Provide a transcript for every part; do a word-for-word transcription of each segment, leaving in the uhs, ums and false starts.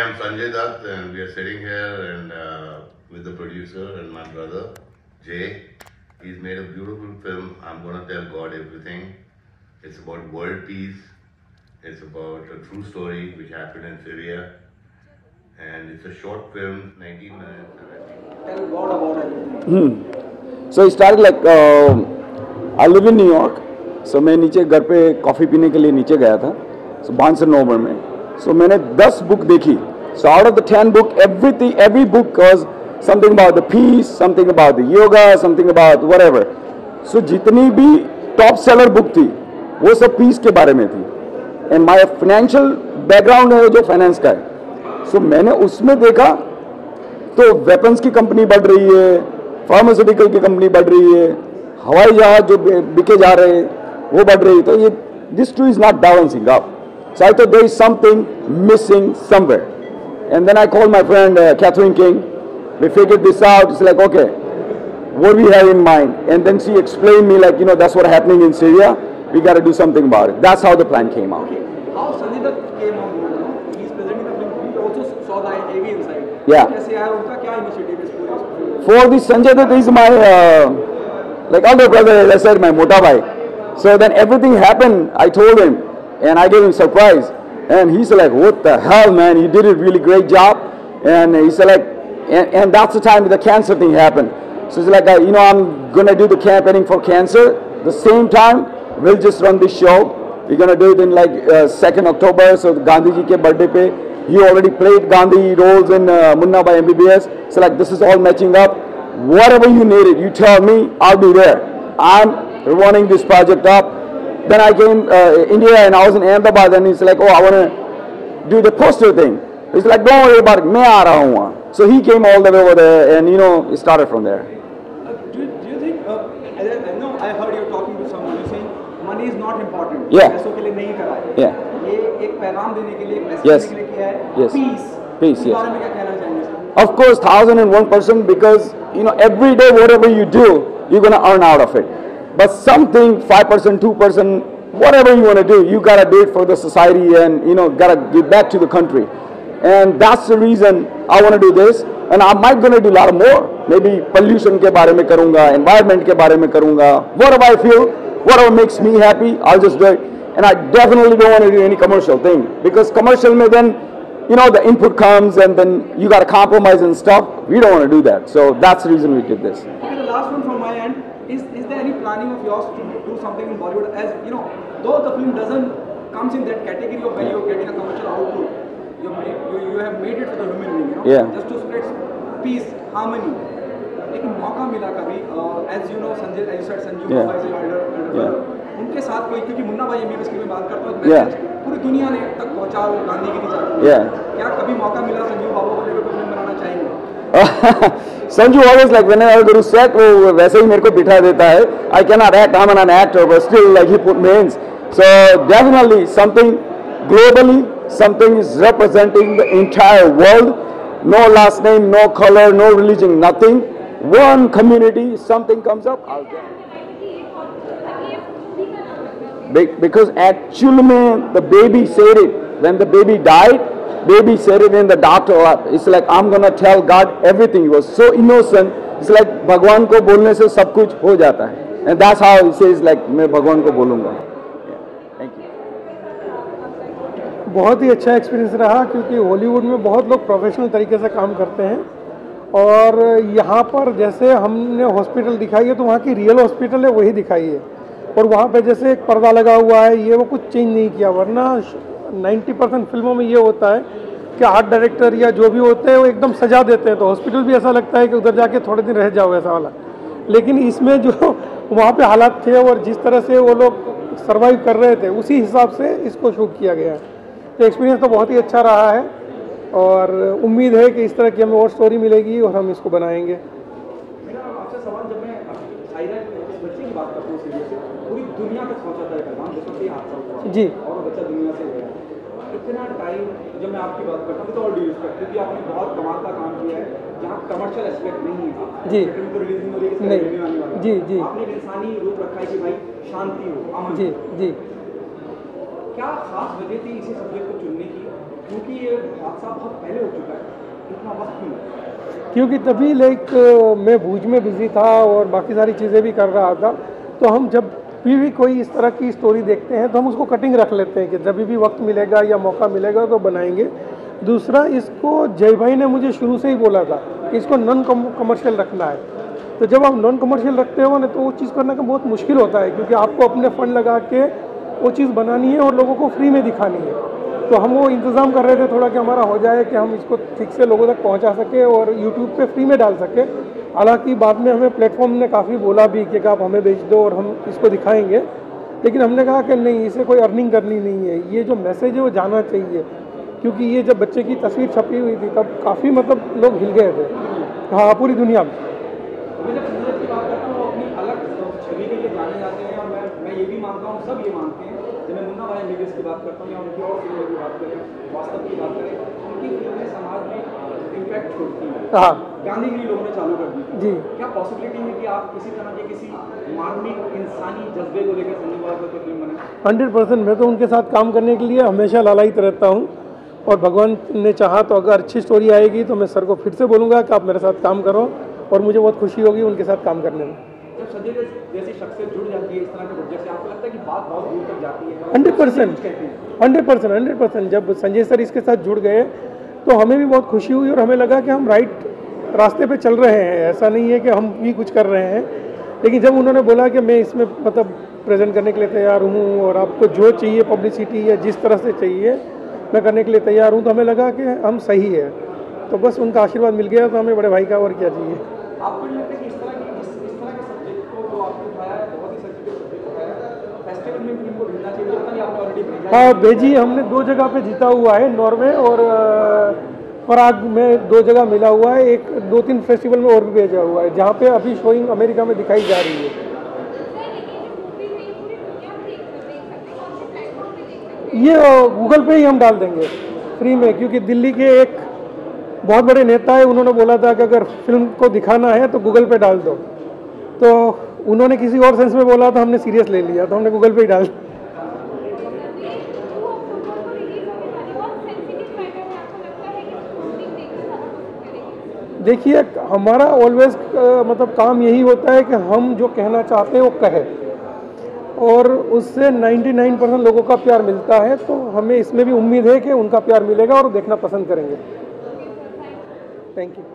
I'm Sanjay Dutt, and we are sitting here and uh, with the producer and my brother Jay. He's made a beautiful film. I'm gonna tell God everything. It's about world peace. It's about a true story which happened in Syria, and it's a short film, nineteen minutes. Tell God about it. Hmm. So it started like uh, I live in New York. So मैं नीचे घर पे coffee पीने के लिए नीचे गया था. So बांस नोवर में. So मैंने दस बुक देखी. So out of the ten book, everything, every book was something about the peace, something about the yoga, something about whatever. So जितनी भी टॉप सेलर बुक थी, वो सब पीस के बारे में थी. And my financial background है जो फाइनेंस का है. So मैंने उसमें देखा तो वेपन्स की कंपनी बढ़ रही है, फार्मास्यूटिकल की कंपनी बढ़ रही है, हवाई जहाज जो बिके जा रहे हैं वो बढ़ रही है. तो ये this too is not balancing up. So I thought there is something missing somewhere. And then I called my friend uh, Catherine King. We figured this out. It's like, okay, what do we have in mind? And then she explained me like, you know, that's what's happening in Syria. We got to do something about it. That's how the plan came out. Okay. How Sanjay Dutt came on board? No? He's presenting the film. We also saw the A V inside. Yeah. कैसे आया उनका क्या initiative is पूरे? For the Sanjay Dutt is my uh, like older brother, as I said, my mota bhai. So then everything happened. I told him. And I gave him surprise, and he's like, "What the hell, man? You did a really great job." And he said, "Like, and, and that's the time the cancer thing happened." So he's like, uh, "You know, I'm gonna do the campaigning for cancer. The same time, we'll just run this show. We're gonna do it in like uh, second October. So Gandhi ji ke birthday pe, he already played Gandhi roles in uh, Munna by M B B S. So like, this is all matching up. Whatever you needed, you tell me, I'll be there. I'm running this project up." Then I came uh, India and I was in Ahmedabad, and he's like, "Oh, I want to do the poster thing." He's like, "Don't worry about it, मैं आ रहा हूँ वहाँ." So he came all the way over there, and you know, it started from there. Uh, do, do you think? Uh, I, I know I heard you talking to someone. You saying money is not important. Yeah. पैसों के लिए नहीं करा है. Yeah. ये एक पैगाम देने के लिए, मैसेज Yes. देने के लिए किया है. Yes. Peace. Peace, इस yes. बारे में क्या कहना चाहेंगे? Of course, thousand and one percent, because you know every day whatever you do, you're gonna earn out of it. But something five percent, two percent. Whatever you want to do, you gotta do it for the society, and you know, gotta give back to the country. And that's the reason I want to do this. And I might gonna do a lot more. Maybe pollution के बारे में करूँगा, environment के बारे में करूँगा. Whatever I feel, whatever makes me happy, I'll just do it. And I definitely don't want to do any commercial thing, because commercial में then, you know, the input comes and then you gotta compromise and stuff. We don't want to do that. So that's the reason we did this. Okay, the last one from my end is: is there any planning of yours to do something in Bollywood? As you know, though the film doesn't comes in that category of where you're getting a commercial output, you made, you, you have made it for the human being, you know, Yeah. just to spread peace, harmony. लेकिन मौका मिला कभी, as you know, Sanjay, as you said, Sanjeev Yeah. Baba is your elder, elder Yeah. brother. उनके साथ कोई, क्योंकि मुन्ना भाई MBBS की मैं बात करता हूँ, Yeah. पूरी दुनिया ने तक पहुँचा वो गांधी की निजात. Yeah. क्या कभी मौका मिला संजीव बाबा को लेकर कोई फिल्म बनाना चाहेंगे? Sanju always like whenever I go to set, वो वैसे ही मेरे को बिठा देता है. I cannot act, I'm an actor, but still like he put me in. So definitely something globally, something is representing the entire world. No last name, no color, no religion, nothing. One community, something comes up, I'll get it. Because actually the baby said it. When the baby died, baby said it in the doctor. It's like, I'm gonna tell God everything. He was so innocent. It's like भगवान को बोलने से सब कुछ हो जाता है. And that's how he says like मैं भगवान को बोलूँगा. Thank you. बहुत ही अच्छा एक्सपीरियंस रहा, क्योंकि हॉलीवुड में बहुत लोग प्रोफेशनल तरीके से काम करते हैं, और यहाँ पर जैसे हमने हॉस्पिटल दिखाई है तो वहाँ की रियल हॉस्पिटल है वही दिखाई है, और वहाँ पे जैसे एक पर्दा लगा हुआ है ये वो कुछ चेंज नहीं किया. वरना नब्बे परसेंट फिल्मों में ये होता है कि आर्ट डायरेक्टर या जो भी होते हैं वो एकदम सजा देते हैं, तो हॉस्पिटल भी ऐसा लगता है कि उधर जाके थोड़े दिन रह जाओ ऐसा वाला. लेकिन इसमें जो वहाँ पे हालात थे और जिस तरह से वो लोग सर्वाइव कर रहे थे उसी हिसाब से इसको शूट किया गया है. तो एक्सपीरियंस तो बहुत ही अच्छा रहा है, और उम्मीद है कि इस तरह की हमें और स्टोरी मिलेगी और हम इसको बनाएंगे. मेरा आपसे सवाल, जब मैं सायरा इस बच्चे की बात करता हूँ, सीरियल से पूरी दुनिया तक पहुँचा था एक पैगाम, जिसमें ये हादसा हुआ जी, और वो बच्चा दुनिया से गया. इतना टाइम जब मैं आपकी बात करता हूँ तो और डी यूज़ करती, क्योंकि आपने बहुत कमाल का काम किया है जहाँ कमर्शियल एस्पेक्ट नहीं है. जी. तो रिलीज नहीं हो रही है, नहीं. आने वाला. जी जी आपने एक इंसानी रूप रखा है कि भाई शांति हो, अमन. जी जी. क्या खास वजह थी इसी सब्जेक्ट को चुनने की, क्योंकि ये हादसा बहुत पहले हो चुका है, इतना वक्त क्यों? क्योंकि तभी लाइक मैं भूज में बिजी था और बाकी सारी चीज़ें भी कर रहा था, तो हम जब भी भी कोई इस तरह की स्टोरी देखते हैं तो हम उसको कटिंग रख लेते हैं कि जब भी वक्त मिलेगा या मौका मिलेगा तो बनाएंगे। दूसरा, इसको जय भाई ने मुझे शुरू से ही बोला था कि इसको नॉन कमर्शियल रखना है, तो जब आप नॉन कमर्शियल रखते हो ना तो वो चीज़ करने का बहुत मुश्किल होता है, क्योंकि आपको अपने फंड लगा के वो चीज़ बनानी है और लोगों को फ्री में दिखानी है। तो हम वो इंतज़ाम कर रहे थे थोड़ा कि हमारा हो जाए कि हम इसको ठीक से लोगों तक पहुंचा सके और यूट्यूब पे फ्री में डाल सके। हालांकि बाद में हमें प्लेटफॉर्म ने काफ़ी बोला भी कि आप हमें बेच दो और हम इसको दिखाएंगे, लेकिन हमने कहा कि नहीं, इसे कोई अर्निंग करनी नहीं है, ये जो मैसेज है वो जाना चाहिए। क्योंकि ये जब बच्चे की तस्वीर छपी हुई थी तब काफ़ी मतलब लोग हिल गए थे, हाँ, पूरी दुनिया में। मैं जब संजय की बात करता हूँ वो अपनी अलग छवि के लिए जाने जाते हैं, और मैं मैं ये भी मानता हूँ, सब ये मानते हैं। जब मैं मुन्ना भाई एमबीबीएस की बात करता हूँ या उनकी और फिल्मों की बात करें, वास्तव की बात करें, उनकी फिल्में समाज में इम्पैक्ट छोड़ती हैं। हाँ, गांधीगिरी लोगों ने चालू कर दी जी। क्या पॉसिबिलिटी है कि आप किसी तरह के किसी मानवीय इंसानी जज्बे को लेकर संजय बाबू की फिल्म बनाएं? हंड्रेड परसेंट मैं तो उनके साथ काम करने के लिए हमेशा लालायित रहता हूँ, और भगवान ने चाहा तो अगर अच्छी स्टोरी आएगी तो मैं सर को फिर से बोलूँगा कि आप मेरे साथ काम करो, और मुझे बहुत खुशी होगी उनके साथ काम करने में। जब संजय जैसी शख्सियत जुड़ जाती है इस तरह के प्रोजेक्ट से, आपको लगता है कि बात बहुत दूर तक जाती है? Hundred percent hundred percent hundred percent जब संजय सर इसके साथ जुड़ गए तो हमें भी बहुत खुशी हुई, और हमें लगा कि हम राइट रास्ते पे चल रहे हैं। ऐसा नहीं है कि हम भी कुछ कर रहे हैं, लेकिन जब उन्होंने बोला कि मैं इसमें मतलब प्रेजेंट करने के लिए तैयार हूँ और आपको जो चाहिए पब्लिसिटी या जिस तरह से चाहिए मैं करने के लिए तैयार हूँ, तो हमें लगा कि हम सही है। तो बस उनका आशीर्वाद मिल गया, तो हमें बड़े भाई का और क्या चाहिए। आपको नहीं लगता कि इस तरह की इस, इस तरह के सब्जेक्ट को जो आपने उठाया है, बहुत ही सेंसिटिव सब्जेक्ट उठाया है, फेस्टिवल में फिल्म को भेजना चाहिए? पता नहीं आपने ऑलरेडी भेजा है? हाँ, भेजी, हमने दो जगह पे जीता हुआ है, नॉर्वे और पराग में दो जगह मिला हुआ है, एक दो तीन फेस्टिवल में और भी भेजा हुआ है, जहाँ पे अभी शोइंग अमेरिका में दिखाई जा रही है। ये गूगल पे ही हम डाल देंगे फ्री में, क्योंकि दिल्ली के एक बहुत बड़े नेता है, उन्होंने बोला था कि अगर फिल्म को दिखाना है तो गूगल पे डाल दो, तो उन्होंने किसी और सेंस में बोला तो हमने सीरियस ले लिया, तो हमने गूगल पे ही डाल। देखिए, हमारा ऑलवेज मतलब काम यही होता है कि हम जो कहना चाहते हैं वो कहें, और उससे निन्यानवे परसेंट लोगों का प्यार मिलता है, तो हमें इसमें भी उम्मीद है कि उनका प्यार मिलेगा और देखना पसंद करेंगे। Thank you.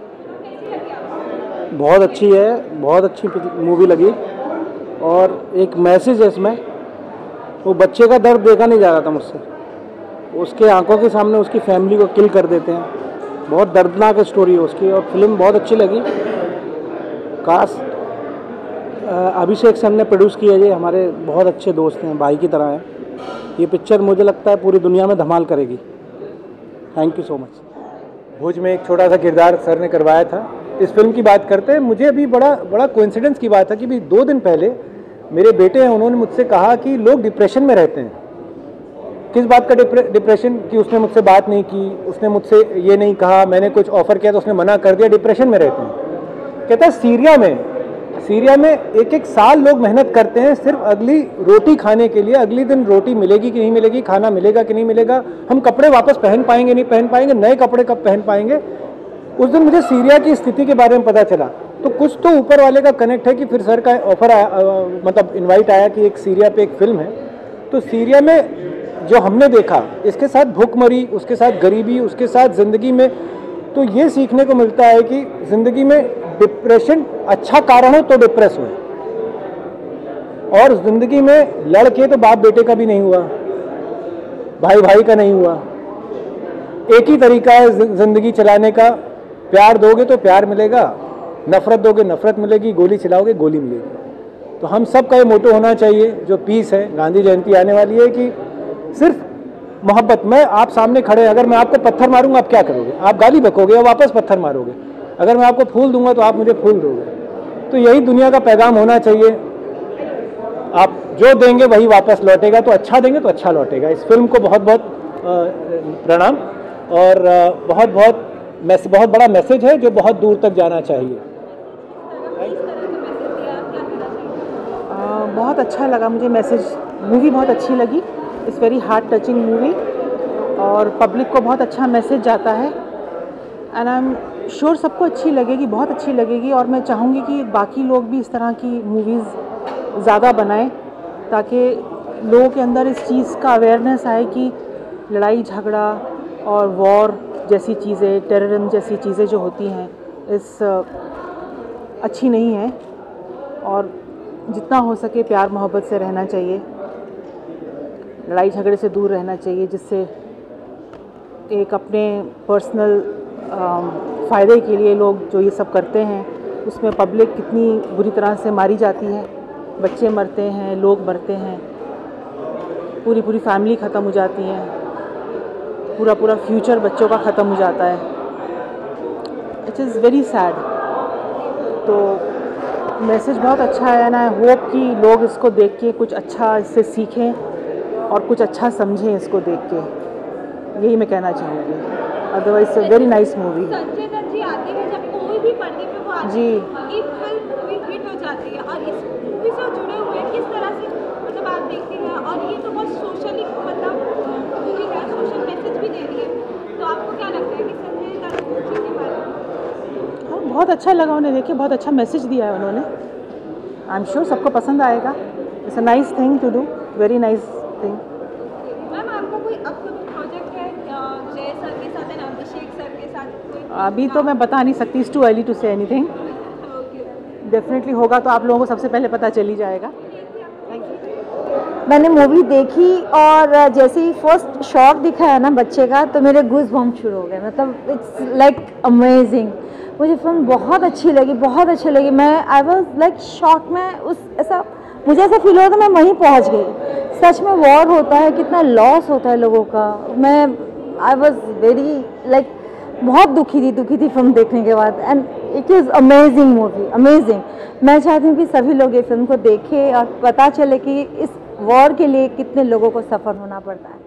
बहुत अच्छी है, बहुत अच्छी मूवी लगी, और एक मैसेज है इसमें। वो बच्चे का दर्द देखा नहीं जा रहा था मुझसे, उसके आंखों के सामने उसकी फैमिली को किल कर देते हैं। बहुत दर्दनाक स्टोरी है उसकी, और फिल्म बहुत अच्छी लगी। काश अभिषेक सर ने प्रोड्यूस किया है, हमारे बहुत अच्छे दोस्त हैं, भाई की तरह हैं। ये पिक्चर मुझे लगता है पूरी दुनिया में धमाल करेगी। Thank you so much. Bhuj में एक छोटा सा किरदार सर ने करवाया था। इस फिल्म की बात करते हैं, मुझे अभी बड़ा बड़ा कोइंसिडेंस की बात है कि भी दो दिन पहले मेरे बेटे हैं, उन्होंने मुझसे कहा कि लोग डिप्रेशन में रहते हैं। किस बात का डिप्रेशन? कि उसने मुझसे बात नहीं की, उसने मुझसे ये नहीं कहा, मैंने कुछ ऑफर किया तो उसने मना कर दिया, डिप्रेशन में रहते हैं। कहता है सीरिया में सीरिया में एक एक साल लोग मेहनत करते हैं सिर्फ अगली रोटी खाने के लिए। अगली दिन रोटी मिलेगी कि नहीं मिलेगी, खाना मिलेगा कि नहीं मिलेगा, हम कपड़े वापस पहन पाएंगे नहीं पहन पाएंगे, नए कपड़े कब पहन पाएंगे। उस दिन मुझे सीरिया की स्थिति के बारे में पता चला, तो कुछ तो ऊपर वाले का कनेक्ट है कि फिर सर का ऑफर आया, मतलब इन्वाइट आया कि एक सीरिया पे एक फिल्म है। तो सीरिया में जो हमने देखा, इसके साथ भूखमरी, उसके साथ गरीबी, उसके साथ ज़िंदगी में, तो ये सीखने को मिलता है कि ज़िंदगी में डिप्रेशन अच्छा कारण हो तो डिप्रेस हो, और ज़िंदगी में लड़के तो बाप बेटे का भी नहीं हुआ, भाई भाई का नहीं हुआ। एक ही तरीका है ज़िंदगी चलाने का, प्यार दोगे तो प्यार मिलेगा, नफ़रत दोगे नफ़रत मिलेगी, गोली चलाओगे गोली मिलेगी। तो हम सब का ये मोटो होना चाहिए जो पीस है। गांधी जयंती आने वाली है कि सिर्फ मोहब्बत। मैं आप सामने खड़े, अगर मैं आपको पत्थर मारूंगा आप क्या करोगे? आप गाली बकोगे या वापस पत्थर मारोगे? अगर मैं आपको फूल दूंगा तो आप मुझे फूल दोगे। तो यही दुनिया का पैगाम होना चाहिए। आप जो देंगे वही वापस लौटेगा, तो अच्छा देंगे तो अच्छा लौटेगा। इस फिल्म को बहुत बहुत प्रणाम, और बहुत बहुत मैस बहुत बड़ा मैसेज है जो बहुत दूर तक जाना चाहिए। आ, बहुत अच्छा लगा मुझे मैसेज, मूवी बहुत अच्छी लगी। It's very heart touching movie और पब्लिक को बहुत अच्छा मैसेज जाता है एंड आई एम श्योर सबको अच्छी लगेगी, बहुत अच्छी लगेगी। और मैं चाहूँगी कि बाकी लोग भी इस तरह की मूवीज़ ज़्यादा बनाएं ताकि लोगों के अंदर इस चीज़ का अवेयरनेस आए कि लड़ाई झगड़ा और वॉर जैसी चीज़ें, टेररिज्म जैसी चीज़ें जो होती हैं इस अच्छी नहीं है और जितना हो सके प्यार मोहब्बत से रहना चाहिए, लड़ाई झगड़े से दूर रहना चाहिए, जिससे एक अपने पर्सनल फ़ायदे के लिए लोग जो ये सब करते हैं उसमें पब्लिक कितनी बुरी तरह से मारी जाती है, बच्चे मरते हैं, लोग मरते हैं, पूरी पूरी फैमिली ख़त्म हो जाती है, पूरा पूरा फ्यूचर बच्चों का ख़त्म हो जाता है। It is very sad. तो मैसेज बहुत अच्छा है एंड आई होप कि लोग इसको देख के कुछ अच्छा इससे सीखें और कुछ अच्छा समझें इसको देख के, यही मैं कहना चाहूँगी। Otherwise it's a very nice movie. Sanjay Dutt ji आते हैं जब कोई भी पर्दे पे वो आते जी। हैं, एक फिल्म मूवी हिट हो जाती है और इस मूवी से जुड़े हुए हैं किस तरह से मतलब आप देखते हैं और ये तो बहुत सोशली मतलब मूवी है, सोशल मैसेज भी दे रही है, तो आपको क्या लगता है कि संजय दत्त जी के बारे में? हाँ, बहुत अच्छा लगा उन्हें देख के, बहुत अच्छा मैसेज दिया है उन्होंने। आई एम श्योर सबको पसंद आएगा। It's a nice thing to do, very nice thing. Ma'am आपका कोई अपकमिंग प्रोजेक्ट है जय सर के साथ या अभिषेक सर के साथ कोई? अभी तो मैं बता नहीं सकती, it's too early to say anything. Definitely होगा तो आप लोगों को सबसे पहले पता चल ही जाएगा। मैंने मूवी देखी और जैसे ही फर्स्ट शॉट दिखाया ना बच्चे का तो मेरे गूज़ बम्प शुरू हो गए। मतलब इट्स लाइक अमेजिंग। मुझे फिल्म बहुत अच्छी लगी, बहुत अच्छी लगी। मैं आई वाज लाइक शॉक में, उस ऐसा मुझे ऐसा फील हो रहा था मैं वहीं पहुंच गई। सच में वॉर होता है, कितना लॉस होता है लोगों का। मैं आई वाज वेरी लाइक बहुत दुखी थी दुखी थी फिल्म देखने के बाद and it is amazing movie, amazing. मैं चाहती हूँ कि सभी लोग ये फिल्म को देखें और पता चले कि इस वॉर के लिए कितने लोगों को सफ़र होना पड़ता है।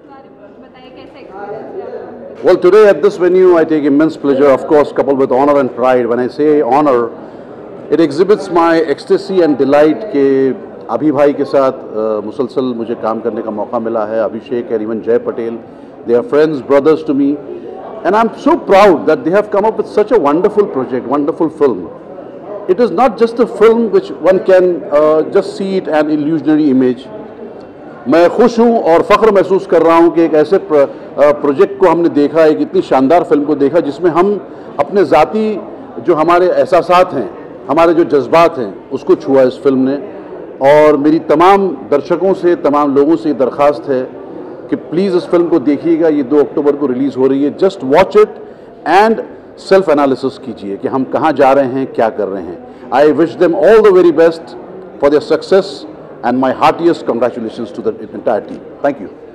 Well, today at this venue, I take immense pleasure, of course, coupled with honor and pride. When I say honor, it exhibits my ecstasy and delight कि अभी भाई के साथ uh, मुसलसल मुझे काम करने का मौका मिला है. Abhishek and even Jay Patel, they are friends, brothers to me. And I'm so proud that they have come up with such a wonderful project, wonderful film. It is not just a film which one can uh, just see it an illusionary image. मैं खुश हूँ और फ़ख्र महसूस कर रहा हूँ कि एक ऐसे प्रोजेक्ट को हमने देखा, एक इतनी शानदार फिल्म को देखा जिसमें हम अपने ज़ाती जो हमारे एहसासात हैं, हमारे जो जज्बात हैं, उसको छुआ इस फिल्म ने। और मेरी तमाम दर्शकों से, तमाम लोगों से दरख्वास्त है कि प्लीज़ इस फिल्म को देखिएगा। ये दो अक्टूबर को रिलीज़ हो रही है। Just watch it and self analysis कीजिए कि हम कहाँ जा रहे हैं, क्या कर रहे हैं। I wish them all the very best for their success and my heartiest congratulations to the entire team. Thank you.